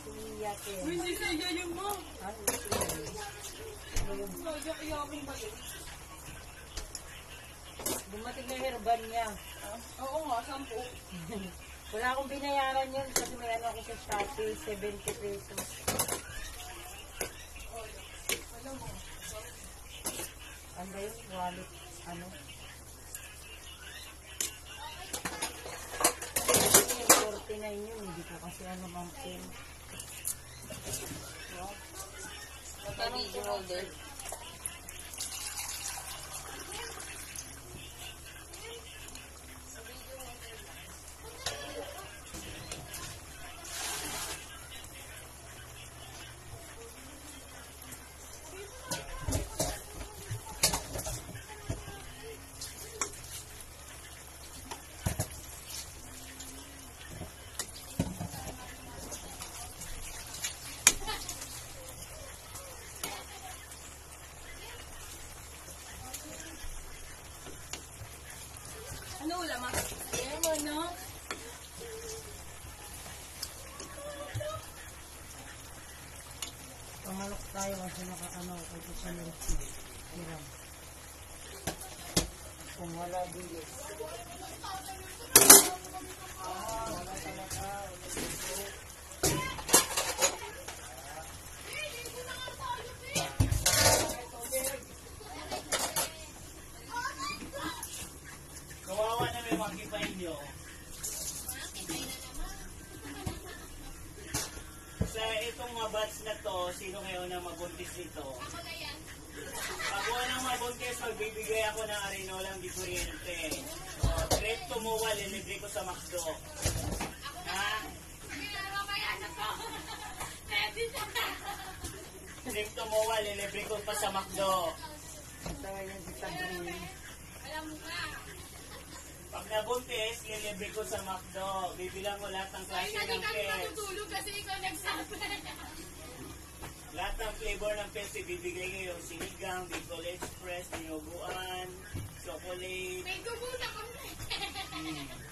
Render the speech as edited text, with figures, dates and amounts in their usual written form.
Iyak eh. Hindi siya yun mo. Iyakin ba yun? Dumating na herban niya. Oo nga, 10. Wala akong binayaran yun kasi may ano ako sa Shopee, 70 pesos. Alam mo. Ano ba yun? Wallet. Ano? Yung 49 yun. Hindi ko kasi ano bang pin. Wow. May video holder. Ano ulam ah? Ewan, no? Pamalok tayo kasi naka-ano kasi sa milk. Hiram. Kung wala bilis. Wala talaga. Kawawa na may makipain nyo. Sa itong mga batch na to, sino kayo na mabuntis nito? Pag wala mabuntis, magbibigay ako ng arinolang di kuryente. Trip to Muwa, lilibre ko sa McDo. Ha? Trip to Muwa, lilibre ko pa sa McDo. Tawa yan si Sabrina. Pag nabuntis, lilibre ko sa McDo. Bibilang ko lahat ng klase ng pets. Matutulog kasi ikaw nagsabi. Lahat ng flavor ng pets, ibibigay kayo. Sinigang, Bicol Express, Dinuguan, chocolate. May gubo na kami.